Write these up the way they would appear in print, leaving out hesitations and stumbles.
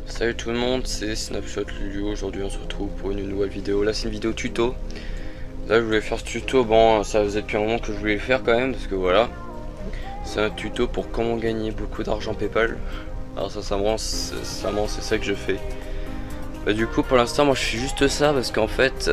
Salut tout le monde, c'est Snapshot Lulu. Aujourd'hui on se retrouve pour une nouvelle vidéo. Là c'est une vidéo tuto. Là je voulais faire ce tuto, bon ça faisait depuis un moment que je voulais le faire quand même. Parce que voilà, c'est un tuto pour comment gagner beaucoup d'argent Paypal. Alors sincèrement c'est ça que je fais. Du coup pour l'instant moi je fais juste ça parce qu'en fait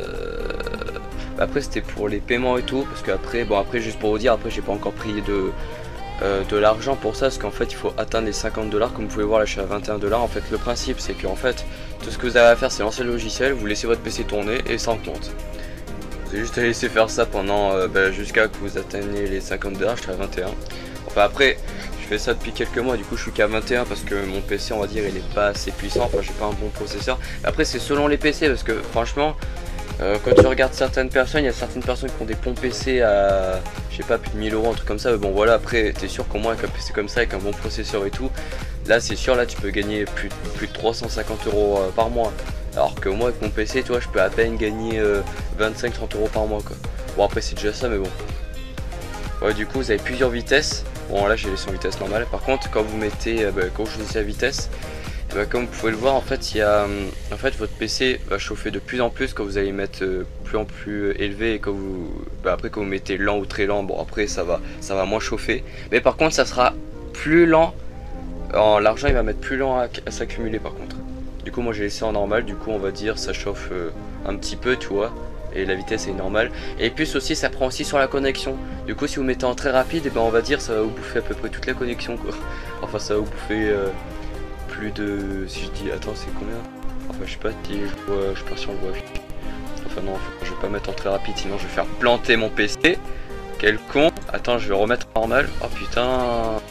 après c'était pour les paiements et tout. Parce qu'après, bon après juste pour vous dire, après j'ai pas encore pris de l'argent pour ça, parce qu'en fait il faut atteindre les 50 $. Comme vous pouvez voir là je suis à 21 $. En fait le principe c'est qu'en fait tout ce que vous avez à faire c'est lancer le logiciel, vous laissez votre PC tourner et ça en compte. Vous avez juste à laisser faire ça pendant jusqu'à que vous atteignez les 50 $. Je suis à 21. Enfin après je fais ça depuis quelques mois, du coup je suis qu'à 21 parce que mon PC on va dire il est pas assez puissant, enfin j'ai pas un bon processeur. Après c'est selon les PC parce que franchement quand tu regardes certaines personnes, il y a certaines personnes qui ont des bons PC à, je sais pas, plus de 1000 €, un truc comme ça. Mais bon voilà, après t'es sûr qu'au moins avec un PC comme ça, avec un bon processeur et tout, là c'est sûr, là tu peux gagner plus de 350 € par mois. Alors que moi avec mon PC, tu vois, je peux à peine gagner 25-30 € par mois quoi. Bon après c'est déjà ça, mais bon. Ouais, du coup vous avez plusieurs vitesses. Bon là j'ai laissé en vitesse normale. Par contre quand vous mettez, quand vous choisissez la vitesse, comme vous pouvez le voir, en fait, votre PC va chauffer de plus en plus quand vous allez mettre plus en plus élevé, et quand vous, après quand vous mettez lent ou très lent, bon après ça va moins chauffer. Mais par contre ça sera plus lent, l'argent il va mettre plus lent à s'accumuler par contre. Du coup moi j'ai laissé en normal, du coup on va dire ça chauffe un petit peu, tu vois, et la vitesse est normale. Et puis aussi ça prend aussi sur la connexion. Du coup si vous mettez en très rapide, et ben on va dire ça va vous bouffer à peu près toute la connexion quoi. Enfin ça va vous bouffer plus de, si je dis, attends c'est combien, enfin je sais pas si je pars sur le Wi-Fi. Enfin non, je vais pas mettre en très rapide sinon je vais faire planter mon PC. Quel con. Attends, je vais remettre en normal. Oh putain.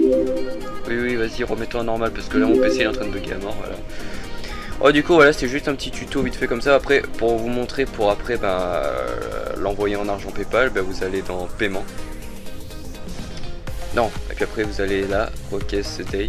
Oui vas-y, remets-toi en normal parce que là mon PC il est en train de bugger à mort, voilà. Oh du coup voilà, c'était juste un petit tuto vite fait comme ça. Après pour vous montrer, pour après l'envoyer en argent Paypal, vous allez dans paiement. Non, et puis après vous allez là, request day.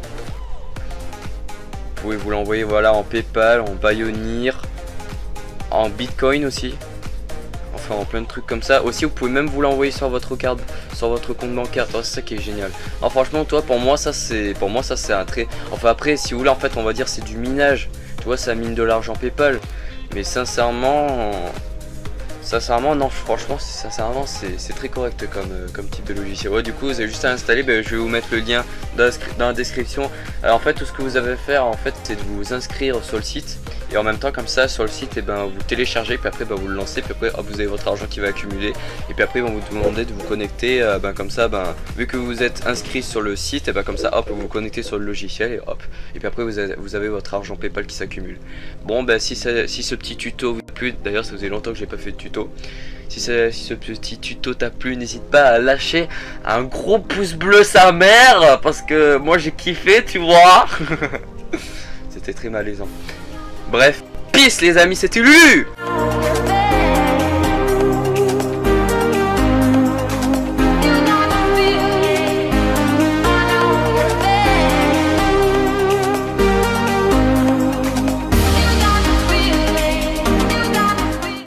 Vous pouvez vous l'envoyer voilà en Paypal, en Payoneer, en Bitcoin aussi. Enfin en plein de trucs comme ça. Aussi vous pouvez même vous l'envoyer sur votre carte, sur votre compte bancaire. C'est ça qui est génial. Alors franchement toi pour moi ça c'est un très. Enfin après si vous voulez en fait on va dire c'est du minage. Tu vois ça mine de l'argent Paypal. Mais sincèrement non, franchement sincèrement c'est très correct comme type de logiciel. Ouais, du coup vous avez juste à installer, je vais vous mettre le lien dans la description. Alors en fait tout ce que vous avez à faire en fait c'est de vous inscrire sur le site, et en même temps comme ça sur le site vous téléchargez, puis après vous le lancez, puis après hop, vous avez votre argent qui va accumuler, et puis après ils vont vous demander de vous connecter, comme ça vu que vous êtes inscrit sur le site, et comme ça hop vous vous connectez sur le logiciel, et hop, et puis après vous avez votre argent Paypal qui s'accumule. Bon si ce petit tuto vous a plu, d'ailleurs ça faisait longtemps que j'ai pas fait de tuto. Si ce petit tuto t'a plu, n'hésite pas à lâcher un gros pouce bleu sa mère, parce que moi j'ai kiffé, tu vois. C'était très malaisant. Bref, peace les amis, c'était Lulu.